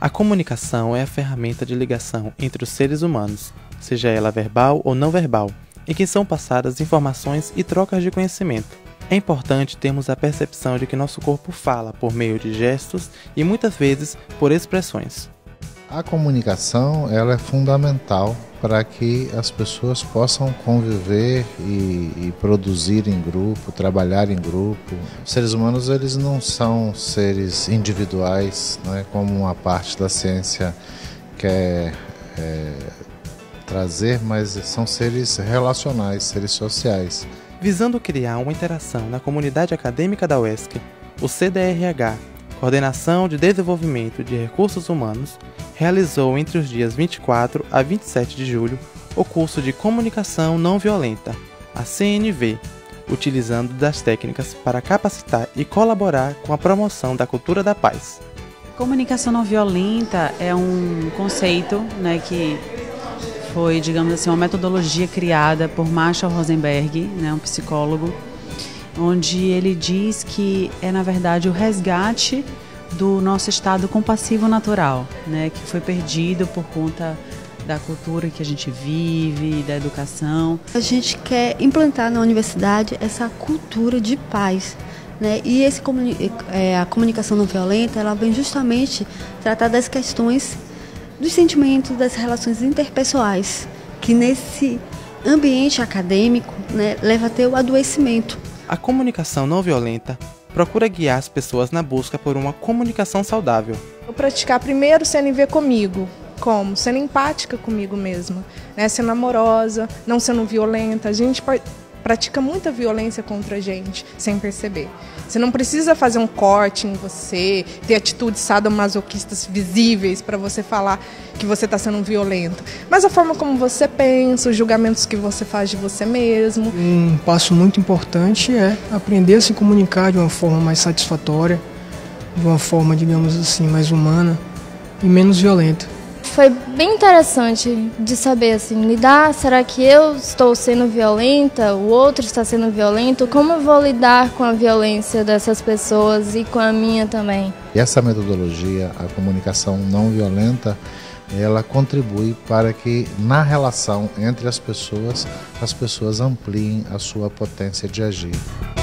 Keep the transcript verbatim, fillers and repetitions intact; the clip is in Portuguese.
A comunicação é a ferramenta de ligação entre os seres humanos, seja ela verbal ou não verbal, em que são passadas informações e trocas de conhecimento. É importante termos a percepção de que nosso corpo fala por meio de gestos e muitas vezes por expressões. A comunicação ela é fundamental para que as pessoas possam conviver e, e produzir em grupo, trabalhar em grupo. Os seres humanos eles não são seres individuais, não é como uma parte da ciência quer é, trazer, mas são seres relacionais, seres sociais. Visando criar uma interação na comunidade acadêmica da U E S C, o C D R H, Coordenação de Desenvolvimento de Recursos Humanos, realizou entre os dias vinte e quatro a vinte e sete de julho o curso de Comunicação Não Violenta, a C N V, utilizando das técnicas para capacitar e colaborar com a promoção da cultura da paz. Comunicação não violenta é um conceito, né, que foi, digamos assim, uma metodologia criada por Marshall Rosenberg, né, um psicólogo, onde ele diz que é, na verdade, o resgate do nosso estado compassivo natural, né, que foi perdido por conta da cultura que a gente vive, da educação. A gente quer implantar na universidade essa cultura de paz, né, e esse, é, a comunicação não violenta, ela vem justamente tratar das questões dos sentimentos, das relações interpessoais, que nesse ambiente acadêmico, né, leva a ter o adoecimento. A comunicação não violenta procura guiar as pessoas na busca por uma comunicação saudável. Eu praticar primeiro C N V comigo, como? Sendo empática comigo mesma, né? Sendo amorosa, não sendo violenta. A gente pratica muita violência contra a gente, sem perceber. Você não precisa fazer um corte em você, ter atitudes sadomasoquistas visíveis para você falar que você está sendo violento. Mas a forma como você pensa, os julgamentos que você faz de você mesmo. Um passo muito importante é aprender a se comunicar de uma forma mais satisfatória, de uma forma, digamos assim, mais humana e menos violenta. Foi bem interessante de saber, assim, lidar, será que eu estou sendo violenta, o outro está sendo violento? Como eu vou lidar com a violência dessas pessoas e com a minha também? E essa metodologia, a comunicação não violenta, ela contribui para que na relação entre as pessoas, as pessoas ampliem a sua potência de agir.